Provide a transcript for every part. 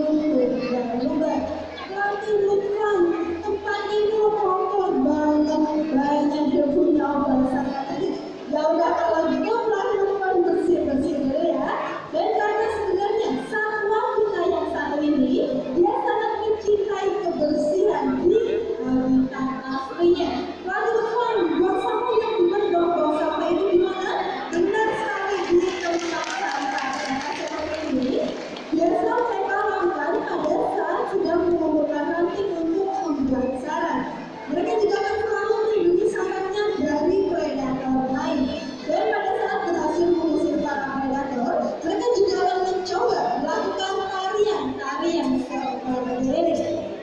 belum berubah-ubah. Tapi bukan tempat ini kotor banget, banyak debunya basah tadi. Ya udah kalau gitu pelan-pelan bersih-bersih dulu ya. Dan karena sebenarnya satwa kita yang satu ini dia sangat mencintai kebersihan di habitat aslinya. Lalu teman, buang sampah yang benar dong, buang sampah itu di mana? Benar sekali di tempat sampah. Seperti ini. Biasa mereka lakukan pada saat sudah mengumpulkan ranting untuk membuat sarang. Mereka juga akan selalu melindungi sarangnya dari predator lain. Dan pada saat berhasil mengusir para predator, mereka juga akan mencoba melakukan tarian seperti ini.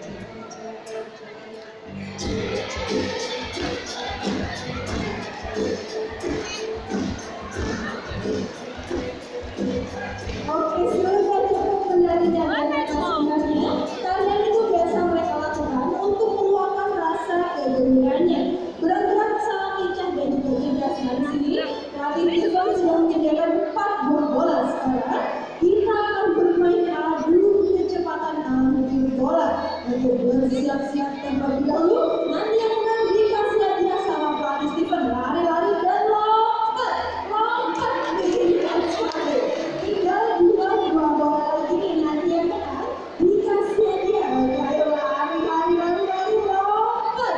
Oke, semoga cukup menarinya. Sebenarnya tarian itu biasa mereka lakukan untuk meluapkan rasa kegembiraannya. Berat-berat salah lincah dan juga cerdas di sini. Pelatih kita sudah menyediakan 4 buah bola. Sekarang kita akan bermain adu kecepatan menuju bola. Oke, bersiap-siap terlebih dahulu. Nanti yang akan dikasih hadiah sama pelatih Steven. Lari-lari dan lompat. Tinggal dua bola lagi nih, nanti yang menang dikasih hadiah. Ayo lari, lompat.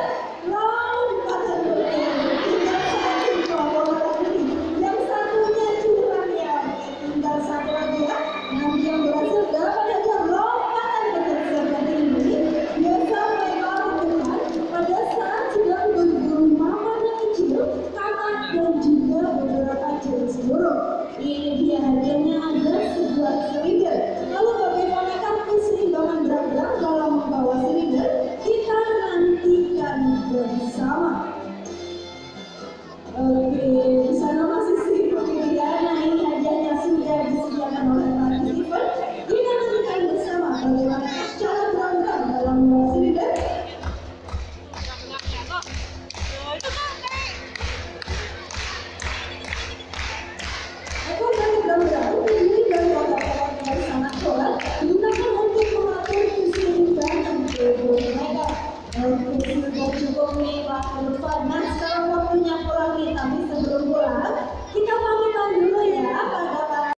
Tinggal satu bola lagi nih. Yang satunya curang ya. Tinggal satu lagi ya. Nanti yang berhasil dapat hadiah lompatan seperti ini. Biasa mereka lakukan pada saat sedang berburu mamanya kecil, kakak dan juga beberapa jenis burung. Ini dia hadiahnya, ada sebuah silinder. Lalu bagaimanakah keseimbangan berat-berat dalam membawa silinder? Kita nantikan bersama. Oke, di sana masih sibuk ya. Nah, ini hadiahnya sudah disediakan oleh pelatih Steven. Kita nantikan bersama bagaimana cara berat-berat dalam membawa silinder.